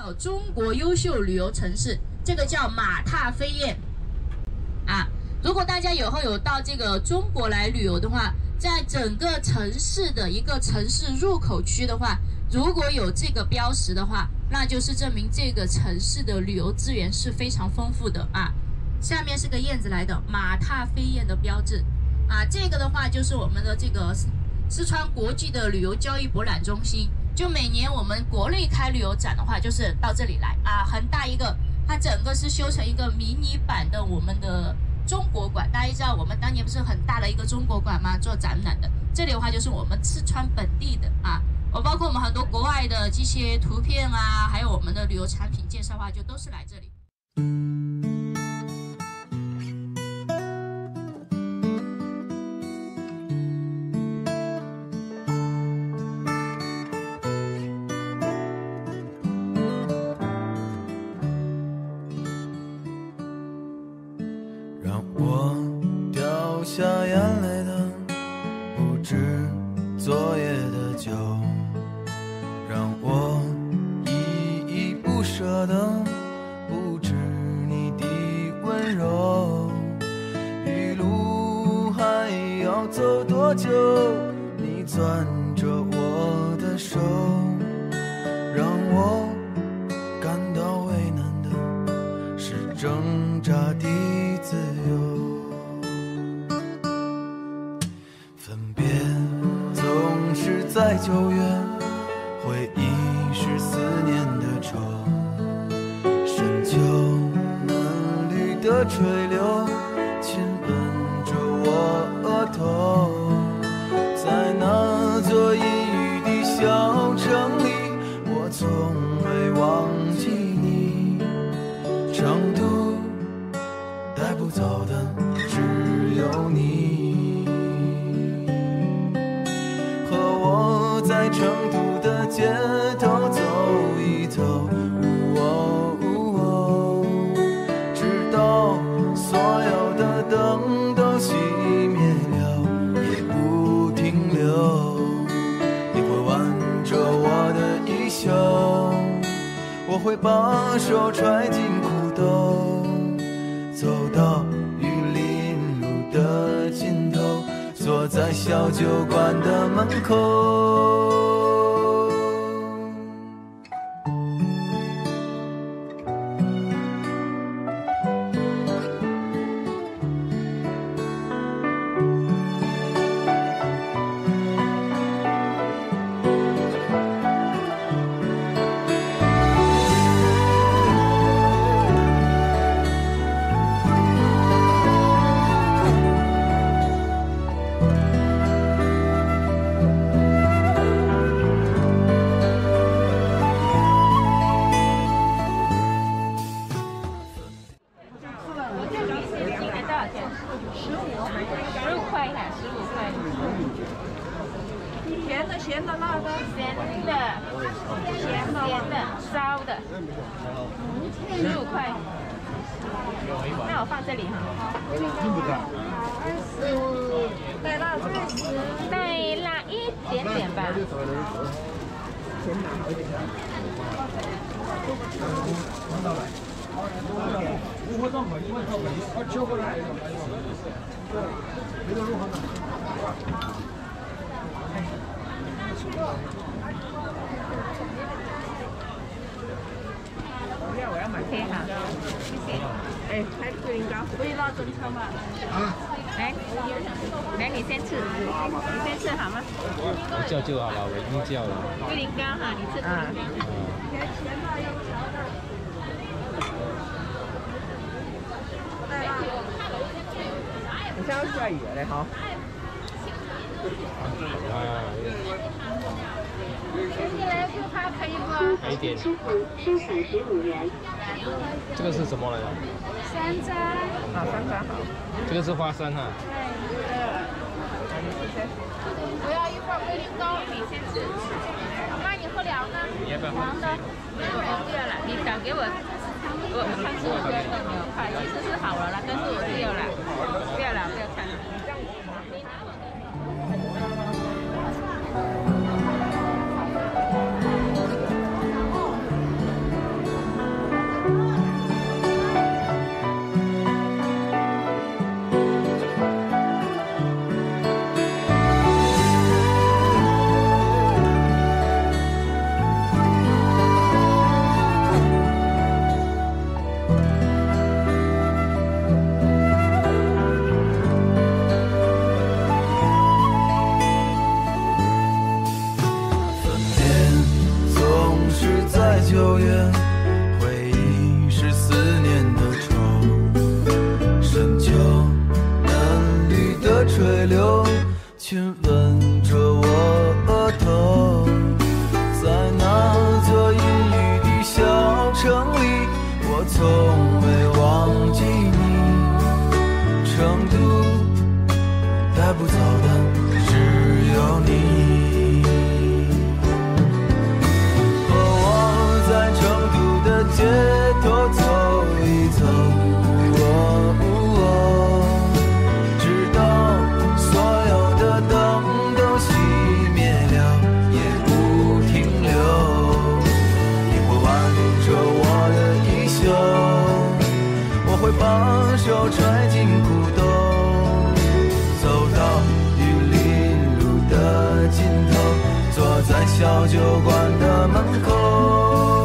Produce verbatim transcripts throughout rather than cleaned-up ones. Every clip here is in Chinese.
叫中国优秀旅游城市，这个叫马踏飞燕啊。如果大家以后有到这个中国来旅游的话，在整个城市的一个城市入口区的话，如果有这个标识的话，那就是证明这个城市的旅游资源是非常丰富的啊。下面是个燕子来的马踏飞燕的标志啊，这个的话就是我们的这个四川国际的旅游交易博览中心。就每年我们国内开旅游展的话，就是到这里来啊，很大一个，它整个是修成一个迷你版的我们的中国馆。大家知道我们当年不是很大的一个中国馆吗？做展览的。这里的话就是我们四川本地的啊，我包括我们很多国外的这些图片啊，还有我们的旅游产品介绍啊，就都是来这里。 让我掉下眼泪的不止昨夜的酒，让我依依不舍的不止你的温柔。一路还要走多久？你攥着我的手，让我感到为难的是挣扎的自由。分别总是在九月，回忆是思念的愁，深秋嫩绿的垂柳亲吻着我额头，在那座阴雨的小城里，我从未忘记你，长途带不走的只有你，和我在成都的街头走一走，哦哦，直到所有的灯都熄灭了也不停留。你会挽着我的衣袖，我会把手揣进裤兜，走到玉林路的尽头，坐在小酒馆的门口。 咸的、咸的、辣的、 咸的、 咸的、 咸的、烧的，十五块。那我放这里哈。 二十，带辣最十， 带辣一点点吧。OK 好，谢谢。 哎，还桂林糕，桂林辣中餐嘛。 啊。来，来你先吃，你先吃好吗？ 我叫就好了，我已经叫了。 桂林糕哈，你吃桂林糕。 甜辣又调的。 你现在下雨了哈。 啊。 可以不？ 还一点。 生产十五元。 这个是什么来着？ 山楂。 啊，山楂好。 这个是花生啊。 对。我要一块桂林糕， 你先吃。 妈，你喝凉的？ 你要不要喝？ 凉的。 不要了，你敢给我？我我上次我觉得都没有快，其实是好了啦，但是我不要了，不要了，不要看了。 从未忘记你。成都带不走的只有你。和我在成都的街头走一走，哦哦，直到所有的灯都熄灭了，也不停留。你会挽着我的衣袖，我会把手揣进裤兜，走到玉林路的尽头，坐在小酒馆的门口。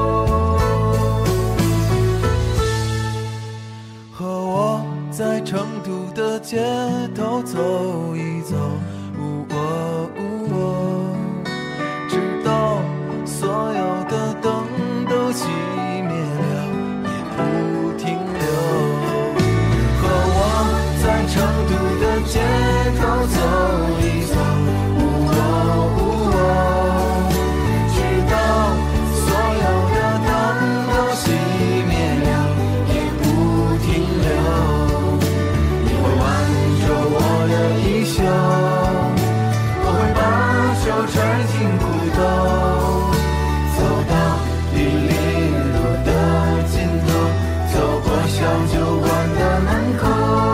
和我在成都的街头走一走，呜哦呜哦，直到所有的灯都熄灭了，也不停留。和我在成都的街头走一走，呜哦呜哦，直到所有的灯都熄灭了，也不停留。你会挽着我的衣袖，我会把手揣进裤兜，走到玉林路的尽头，走过小酒馆的门口。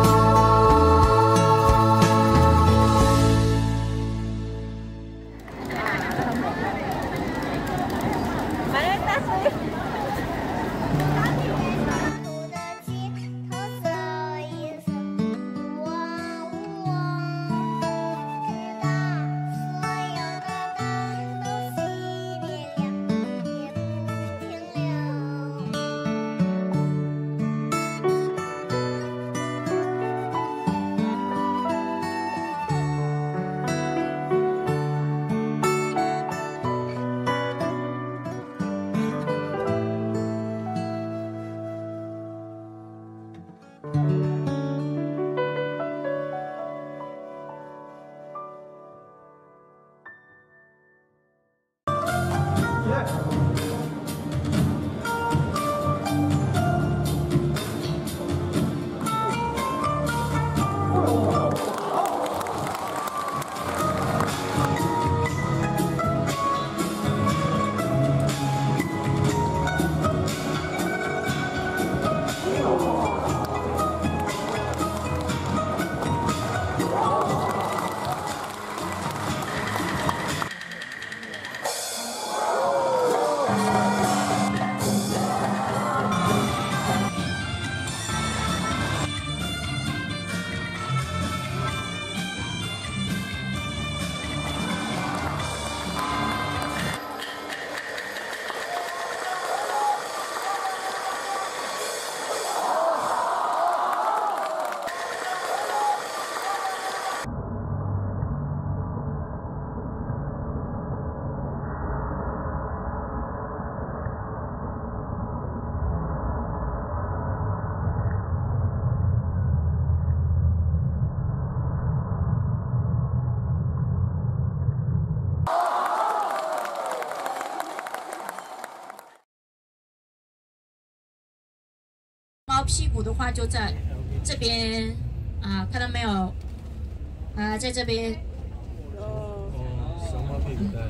猫屁股的话就在这边啊，看到没有？啊，在这边。 哦，熊猫屁股带。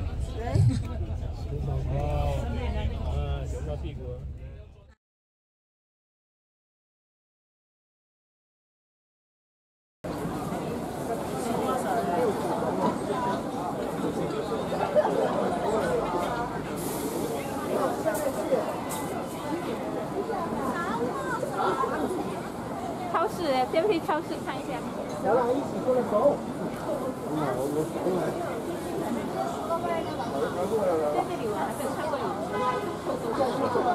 哦，啊，熊猫屁股。 超市哎，对不起，超市看一下。 小狼一起过来走。 在这里我还没有看过有人